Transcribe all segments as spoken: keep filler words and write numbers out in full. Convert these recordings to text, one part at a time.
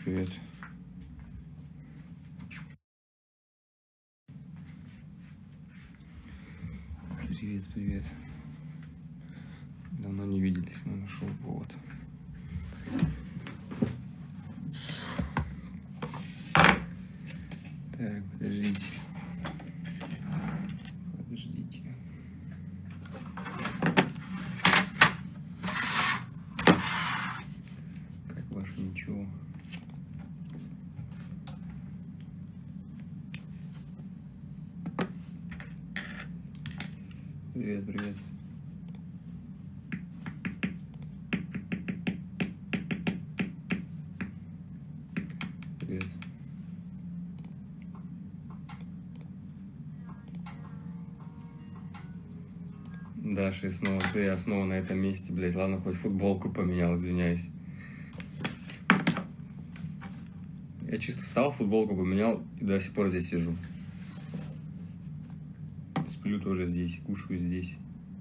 привет. Привет, привет. Давно не виделись, но нашел повод. Так, подождите. Подождите. Как ваше ничего? Привет, привет. Привет. Даша, и снова ты, я снова на этом месте, блядь. Ладно, хоть футболку поменял, извиняюсь. Я чисто встал, футболку поменял и до сих пор здесь сижу. Сплю тоже здесь, кушаю здесь.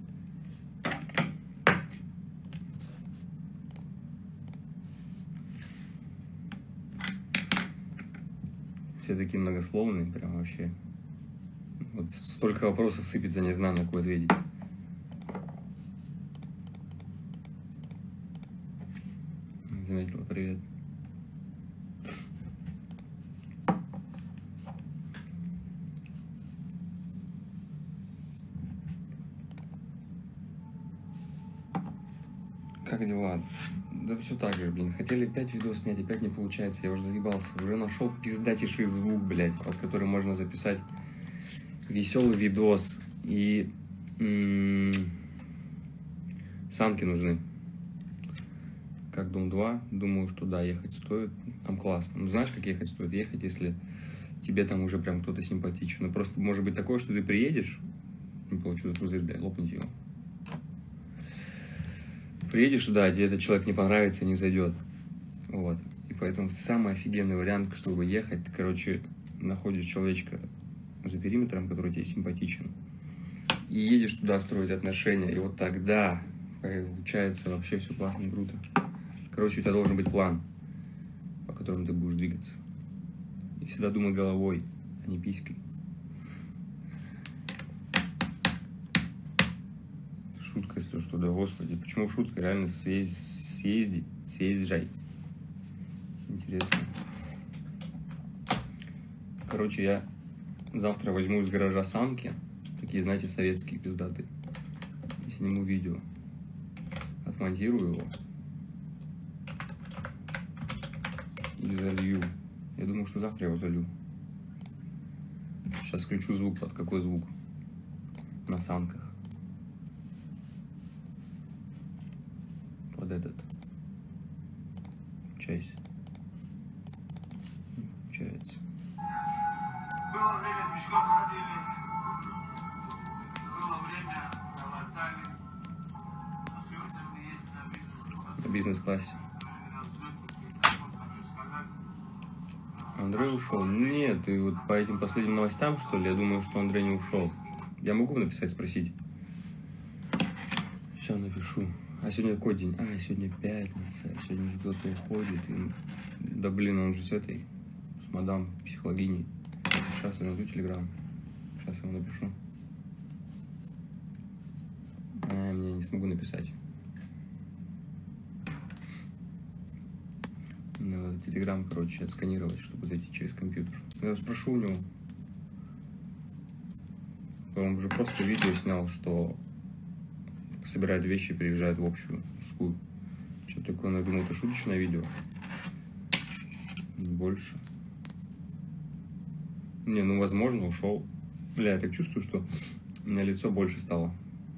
Все такие многословные, прям вообще. Вот столько вопросов сыпется, не знаю, на кого ответить. Заметила, привет. Как дела? Да все так же, блин. Хотели пять видео снять, опять не получается. Я уже заебался. Уже нашел пиздатейший звук, блядь, под который можно записать веселый видос. И м-м, санки нужны. Как Дом два. Думаю, что да, ехать стоит. Там классно. Ну, знаешь, как ехать стоит? Ехать, если тебе там уже прям кто-то симпатичен. Ну, просто может быть такое, что ты приедешь. Не получу, пузырь, блядь, лопните его. Приедешь туда, где этот человек не понравится, не зайдет. Вот. И поэтому самый офигенный вариант, чтобы ехать, короче, находишь человечка за периметром, который тебе симпатичен, и едешь туда строить отношения, и вот тогда получается вообще все классно и круто. Короче, у тебя должен быть план, по которому ты будешь двигаться. И всегда думай головой, а не писькой. Шутка, если что, да, господи, почему шутка? Реально съезди, съезди, съезжай. Интересно. Короче, я завтра возьму из гаража санки, такие, знаете, советские пиздатые, и сниму видео, отмонтирую его и залью. Я думаю, что завтра я его залью. Сейчас включу звук. Под какой звук? На санках. Под этот. Часть. Получается. Было время пешком ходили. Было время голодали. Но сегодня мы есть на бизнес-классе. На бизнес-классе. Андрей ушел? Нет, и вот по этим последним новостям, что ли, я думаю, что Андрей не ушел. Я могу написать, спросить? Сейчас напишу. А сегодня какой день? А, сегодня пятница. Сегодня же кто-то уходит. И... Да блин, он же с этой, с мадам психологиней. Сейчас я найду телеграм. Сейчас я ему напишу. А, мне не смогу написать. Надо телеграм, короче, отсканировать, чтобы зайти через компьютер. Я спрошу у него. Он уже просто видео снял, что собирает вещи и приезжает в общую скул. Что-то такое, я думал, это шуточное видео. Больше. Не, ну, возможно, ушел. Бля, я так чувствую, что у меня лицо больше стало.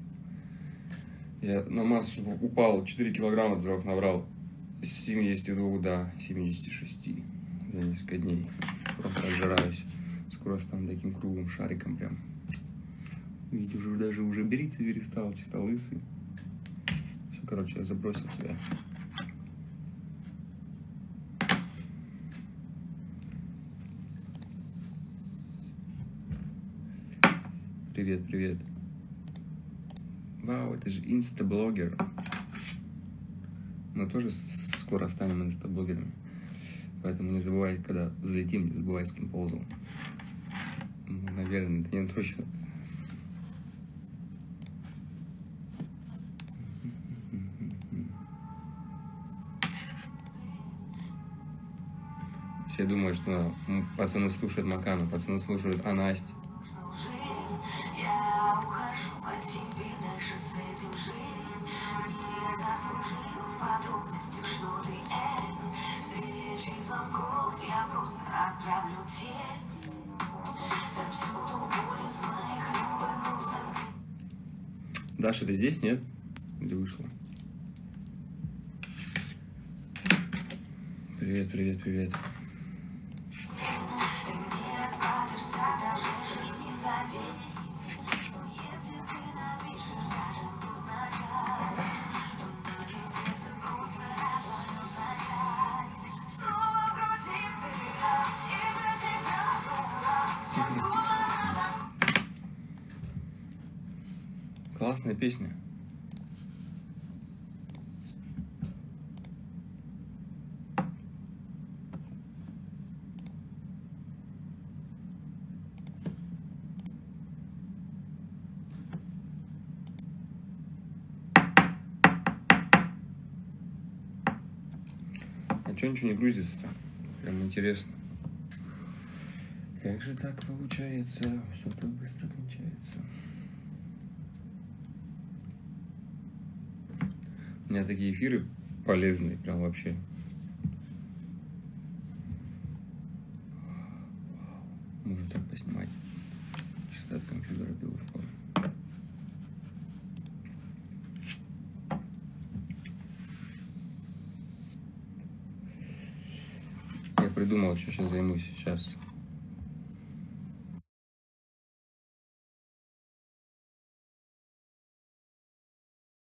Я на массу упал, четыре килограмма от зрок набрал. С семидесяти двух до семидесяти шести за несколько дней. Просто отжираюсь. Скоро стану таким круглым шариком прям. Видите, уже даже уже бриться перестал, чисто лысый. Все, короче, я забросил себя. Привет, привет. Вау, это же инстаблогер. Мы тоже скоро станем инстаблогерами. Поэтому не забывай, когда взлетим, не забывай, с кем ползал. Ну, наверное, это не точно. Все думают, что ну, пацаны слушают Макана, пацаны слушают А Настю. Я ухожу по тебе, дальше с этим жить. Не заслужил в подробностях, что ты экс. Встречи звонков я просто отправлю текст. Завсюду боль из моих новых грустных. Даша, ты здесь, нет? Или вышла? Привет, привет, привет. Ты не расплатишься даже жизни за день. Но если ты напишешь даже невзначай, то мое сердце просто разорвет на части. Снова крутит дыра, и для тебя дура. Я думала, Классная песня. А чё ничего не грузится-то? Прям интересно. Как же так получается? Все так быстро кончается. У меня такие эфиры полезные, прям вообще. Можно так поснимать. Чисто от компьютера белый фон. Я придумал, что сейчас займусь. Сейчас